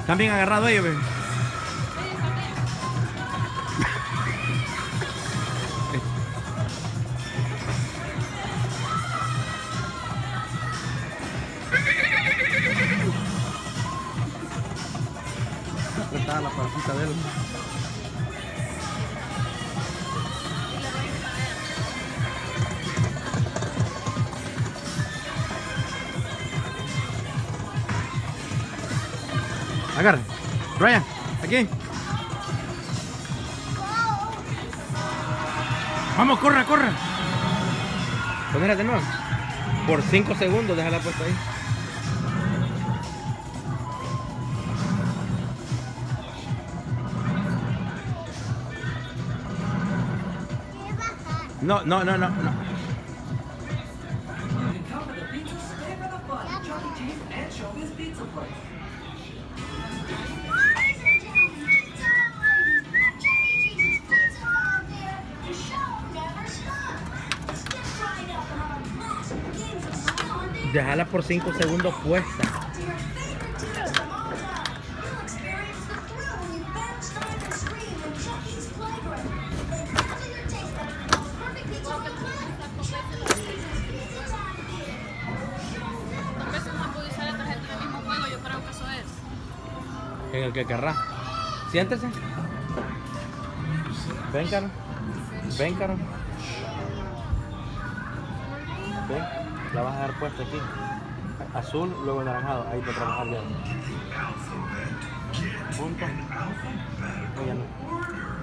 ¿Están bien agarrados ellos, ve? Apretada la pancita de él. Agarra. Brian, aquí. Vamos, corra, corra. Ponela de nuevo. Por 5 segundos, déjala puesta ahí. No, no, no, no, no. Déjala por 5 segundos puesta. En el que querrá. Siéntese. Ven, Caro. Ven, Caro. Ven. La vas a dejar puesta aquí. Azul, luego anaranjado. Ahí para trabajar ya. Punto. Oye, no.